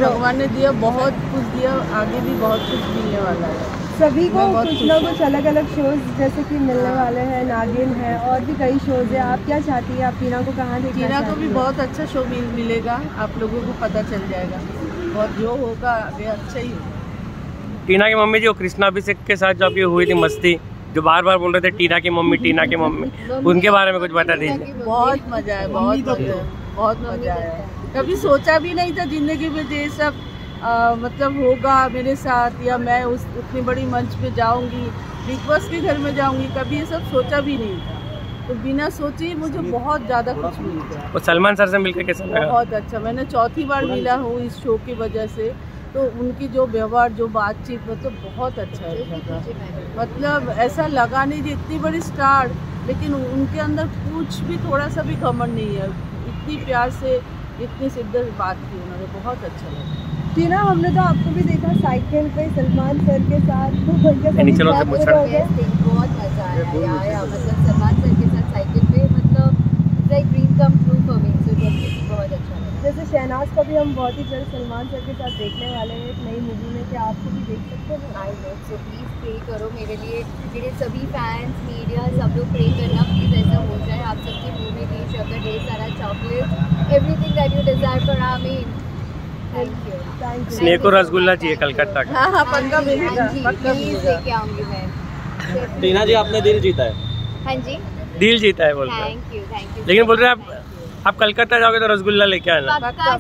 भगवान ने दिया, बहुत कुछ दिया, आगे भी बहुत कुछ मिलने वाला है सभी को। कुछ ना कुछ अलग अलग शोज जैसे कि मिलने वाले हैं, नागिन है और भी कई शोज है। आप क्या चाहती हैं, आप टीना को कहाँ देखना टीना चाहती को भी हैं? बहुत अच्छा शो मिलेगा, आप लोगों को पता चल जाएगा, बहुत जो होगा आगे अच्छा ही होगा। टीना की मम्मी जी, वो कृष्णा अभिषेक के साथ जो आपकी हुई थी मस्ती, जो बार बार बोल रहे थे टीना की मम्मी, टीना की मम्मी, उनके बारे में कुछ बता दीजिए। बहुत मजा है, बहुत मजा आया। कभी सोचा भी नहीं था जिंदगी में ये सब मतलब होगा मेरे साथ, या मैं उतनी बड़ी मंच पे जाऊंगी, बिग बॉस के घर में जाऊंगी, कभी ये सब सोचा भी नहीं था। तो बिना सोचे ही मुझे बहुत ज़्यादा कुछ मिल गया। और सलमान सर से मिलकर कैसा लगा? बहुत अच्छा, मैंने चौथी बार मिला हूँ इस शो की वजह से, तो उनकी जो व्यवहार, जो बातचीत, मतलब बहुत अच्छा लगा। मतलब ऐसा लगा नहीं, इतनी बड़ी स्टार, लेकिन उनके अंदर कुछ भी थोड़ा सा भी घमंड नहीं है। इतनी प्यार से, इतनी शिद्दत बात की उन्होंने, बहुत अच्छा लगा। टीना, हमने तो आपको भी देखा साइकिल पे सलमान सर के साथ, तो बहुत मजा आया। मतलब सलमान सर के साथ साइकिल पे, मतलब like dream come true for me, so बहुत अच्छा लगा। जैसे शहनाज को भी हम बहुत ही जल्द सलमान सर के साथ देखने वाले हैं एक नई मूवी में, क्या आपको भी देख सकते हैं? I hope so, please pray करो मेरे लिए, मेरे सभी फैंस, मीडिया, सब लोग प्रे करना प्लीज़, ऐसा हो जाए। आप सबकी मूवी रीच होकर ढेर सारा chocolate, everything that you desire for आमीन। Thank you. स्नेह को रसगुल्ला चाहिए कलकत्ता का। हाँ हाँ, पक्का मिलेगा, पक्का प्लीज़ मिलेगा। लेके आऊँगी मैं। टीना जी, आपने दिल जीता है। हाँ जी, दिल जीता है बोल रहे हैं। Thank you. लेकिन बोल रहे हैं आप कलकत्ता जाओगे तो रसगुल्ला लेके आना।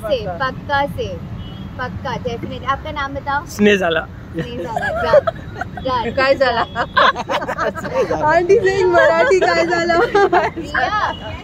पक्का डेफिनेट। आपका नाम बताओ? स्नेह झाला। काय झाला? आंटी से मराठी काय झाला? रिया।